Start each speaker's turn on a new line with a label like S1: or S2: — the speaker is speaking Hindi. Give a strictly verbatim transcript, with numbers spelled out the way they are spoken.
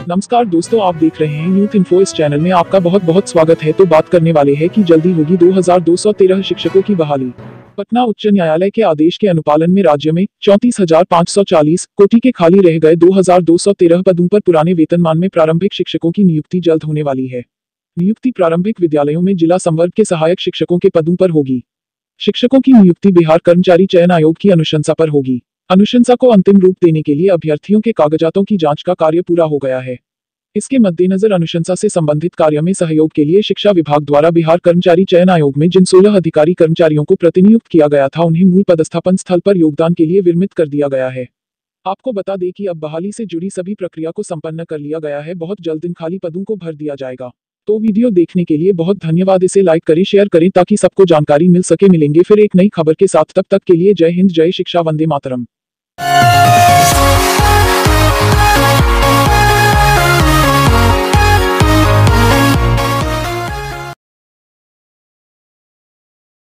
S1: नमस्कार दोस्तों, आप देख रहे हैं यूथ इन्फो। इस चैनल में आपका बहुत बहुत स्वागत है। तो बात करने वाले हैं कि जल्दी होगी दो हज़ार दो सौ तेरह शिक्षकों की बहाली। पटना उच्च न्यायालय के आदेश के अनुपालन में राज्य में चौंतीस हजार पाँच सौ चालीस कोटि के खाली रह गए दो हज़ार दो सौ तेरह पदों पर पुराने वेतनमान में प्रारंभिक शिक्षकों की नियुक्ति जल्द होने वाली है। नियुक्ति प्रारंभिक विद्यालयों में जिला संवर्ग के सहायक शिक्षकों के पदों पर होगी। शिक्षकों की नियुक्ति बिहार कर्मचारी चयन आयोग की अनुशंसा पर होगी। अनुशंसा को अंतिम रूप देने के लिए अभ्यर्थियों के कागजातों की जांच का कार्य पूरा हो गया है। इसके मद्देनजर अनुशंसा से संबंधित कार्य में सहयोग के लिए शिक्षा विभाग द्वारा बिहार कर्मचारी चयन आयोग में जिन सोलह अधिकारी कर्मचारियों को प्रतिनियुक्त किया गया था, उन्हें मूल पदस्थापन स्थल पर योगदान के लिए विरमित कर दिया गया है। आपको बता दें कि अब बहाली से जुड़ी सभी प्रक्रिया को संपन्न कर लिया गया है। बहुत जल्द इन खाली पदों को भर दिया जाएगा। तो वीडियो देखने के लिए बहुत धन्यवाद। इसे लाइक करें, शेयर करें ताकि सबको जानकारी मिल सके। मिलेंगे फिर एक नई खबर के साथ, तब तक के लिए जय हिंद, जय शिक्षा, वंदे मातरम।